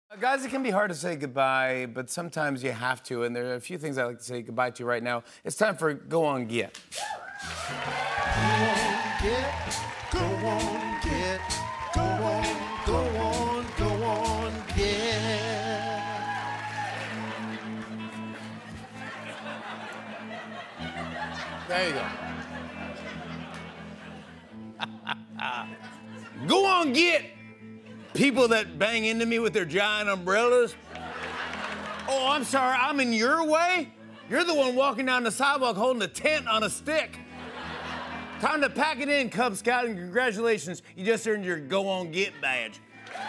Guys, it can be hard to say goodbye, but sometimes you have to, and there are a few things I'd like to say goodbye to right now. It's time for Go On Get. Go on, get, go on, get, go on, go on, go on, get. There you go. Go on, get people that bang into me with their giant umbrellas. Oh, I'm sorry, I'm in your way? You're the one walking down the sidewalk holding a tent on a stick. Time to pack it in, Cub Scout, and congratulations, you just earned your Go On Get badge.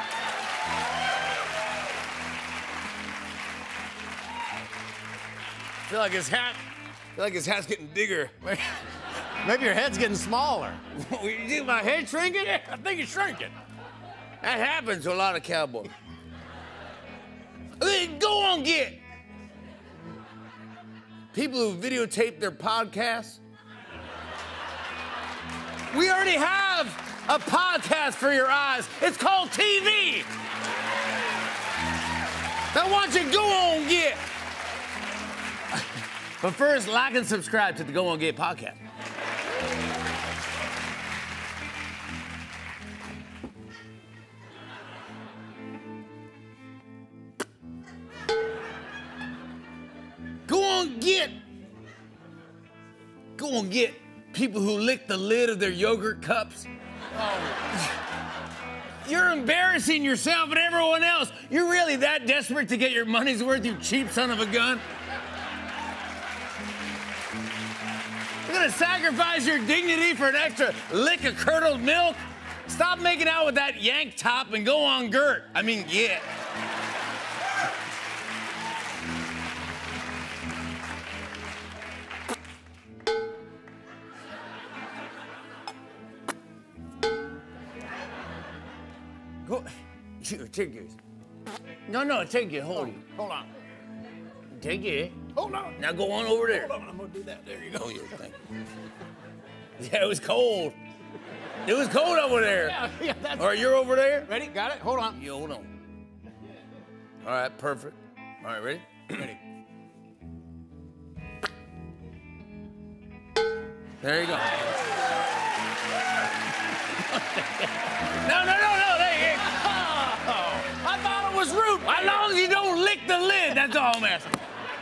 I feel like his hat's getting bigger. Maybe your head's getting smaller. You think my head's shrinking? Yeah, I think it's shrinking. That happens to a lot of cowboys. Go on, get people who videotape their podcasts. We already have a podcast for your eyes. It's called TV. Now, why don't you go on, get? But first, like and subscribe to the Go On Get podcast. Go on, get. Go on, get people who lick the lid of their yogurt cups. Oh. You're embarrassing yourself and everyone else. You're really that desperate to get your money's worth, you cheap son of a gun? You're gonna sacrifice your dignity for an extra lick of curdled milk? Stop making out with that yank top and go on, Gert. I mean, yeah. Go, take yours. No, take it. Hold on. Take it. Hold on. Now go on over there. Hold on, I'm gonna do that. There you go. Oh, yeah, thank you. Yeah, it was cold. It was cold over there. Yeah, that's... All right, you're over there? Ready? Got it? Hold on. You hold on. All right, perfect. All right, ready? Ready. There you go. No. There you go. Oh, I thought it was rude. As long as you don't lick the lid, that's all I'm asking.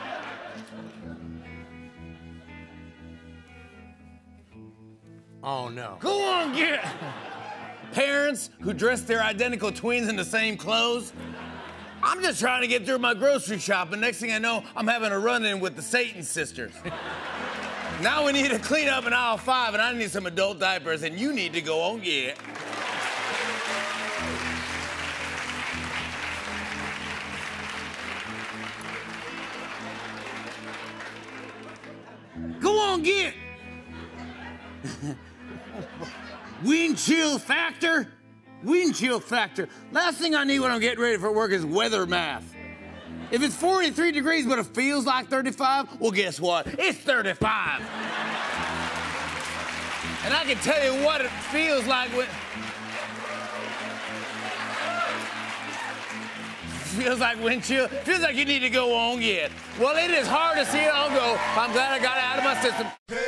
Oh, no. Go on, get. Parents who dress their identical twins in the same clothes. I'm just trying to get through my grocery shopping. Next thing I know, I'm having a run-in with the Satan sisters. Now we need to clean up in aisle 5, and I need some adult diapers, and you need to go on, get. Go on, get. Wind chill factor. Last thing I need when I'm getting ready for work is weather math. If it's 43 degrees but it feels like 35, well, guess what? It's 35. And I can tell you what it feels like when... Feels like wind chill. Feels like you need to go on, get. Well, it is hard to see it all go. I'm glad I got it out of my system.